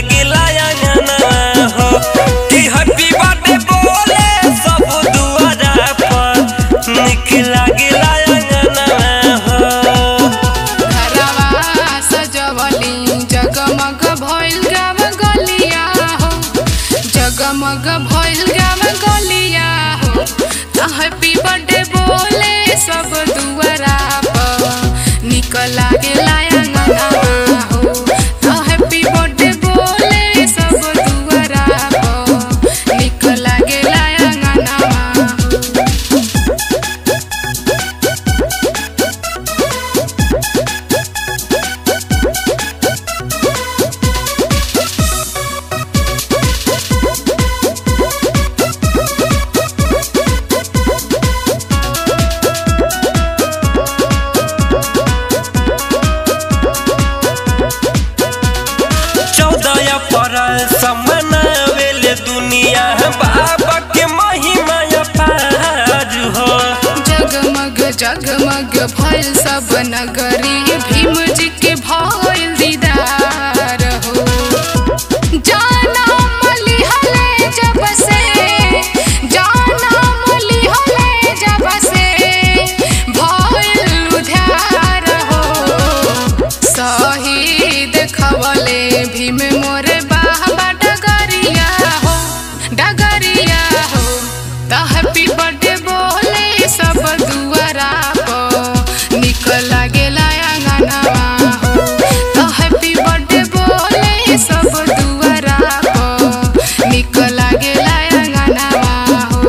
लागेला अंगना हो कि हैप्पी बर्थडे बोले सब दुआरा पर निक लागेला अंगना हो। घरवा सजवली जगमग भइल गाँव गलिया हो, जगमग भइल गाँव गलिया हो। हैप्पी बर्थडे बोले सब दुआरा पर निक लागेला अंगना हो। हैप्पी बर्थडे बोले सब दुआरा पर निक लागेला अंगना हो। समनावेले दुनिया बाबा के महिमा अपार हो। जगमग जगमग भइल सब नगरी भीम जी के भइल दीदार हो। जनम लिहले जब से, जनम लिहले जब से भइल उद्धार हो। शहीद खवले भीम मोरे बाबा डगरिया हो, डगरिया हो। हैप्पी बर्थडे बोले सब दुआरा पर निक लागेला अंगना हो। हैप्पी बर्थडे बोले सब दुआरा पर निक लागेला अंगना हो।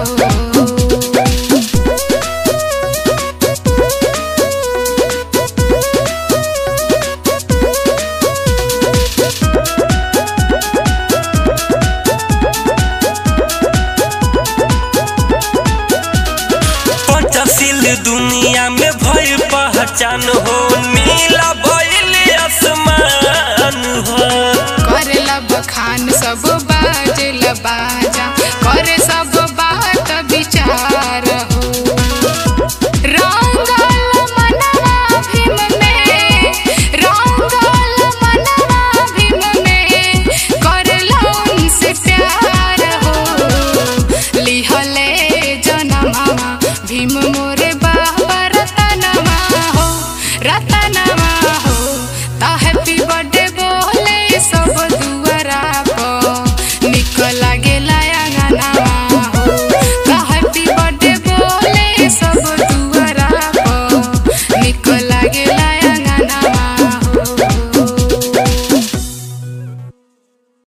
दुनिया में भइल पहचान हो, नीला भइल आसमान हो। करेला बखान सब बाजेला बाजा, करे सब